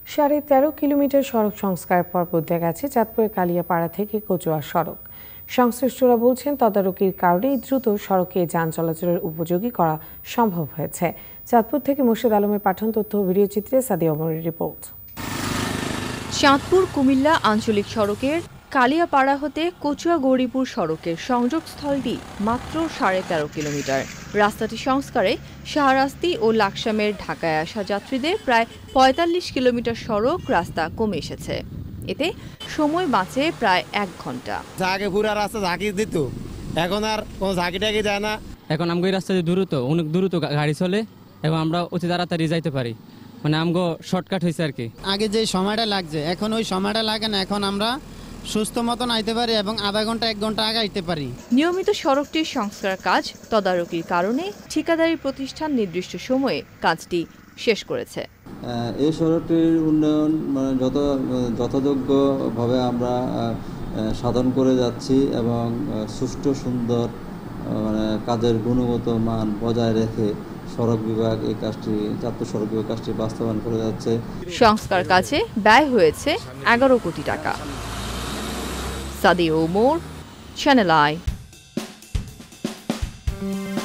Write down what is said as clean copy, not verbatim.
13.5 kilometre সড়ক সংস্কার পর বদলে গেছে চাঁদপুরের কালিয়াপাড়া থেকে কচুয়া সড়ক। সংশ্লিষ্টরা বলছেন, তদারকির কারণেই দ্রুত সড়কে যান চলাচলের উপযোগী করা সম্ভব হয়েছে। চাঁদপুর থেকে মুর্শিদ আলমের পাঠান তথ্য ভিডিওচিত্রে সাদিয়া ওমরের রিপোর্ট। চাঁদপুর কুমিল্লা আঞ্চলিক সড়কের কালিয়াপাড়া হতে কচুয়া গৌরীপুর সড়কের সংযোগস্থলটি মাত্র 13.5 কিলোমিটার। রাস্তাটি সংস্কারে শাহরাস্তি ও লাকসামের ঢাকায় আসা যাত্রীদের প্রায় 45 কিলোমিটার সড়ক রাস্তা কমে এসেছে। এতে সময় বাঁচে প্রায় 1 ঘন্টা। আগে পুরা রাস্তা ঝাঁকি দিত, এখন আর কোনো ঝাঁকি টাকি যায় না। এখন আমগো এই রাস্তা অনেক দ্রুত গাড়ি চলে এবং আমরা অতি তাড়াতাড়ি যাইতে পারি, মানে আমগো শর্টকাট হয়েছে আর কি। আগে যে সময়টা লাগছে এখন ওই সময়টা লাগে না, এখন আমরা সুস্থ মতন আইতে পারি এবং আধা ঘন্টা 1 ঘন্টা আগে আইতে পারি। নিয়মিত সড়কটির সংস্কার কাজ তদারকির কারণে ঠিকাদারি প্রতিষ্ঠান নির্দিষ্ট সময়ে কাজটি শেষ করেছে। এই সড়কটির উন্নয়ন যথাযোগ্যভাবে আমরা সাধন করে যাচ্ছি এবং সুষ্ঠু সুন্দর কাজের গুণগত মান বজায় রেখে সড়ক বিভাগ এই কাজটি চাঁদপুর সড়ক বিভাগ কাজটি বাস্তবায়ন করে যাচ্ছে। সংস্কার কাজে ব্যয় হয়েছে 11 কোটি টাকা। Sadia Omar, Channel I.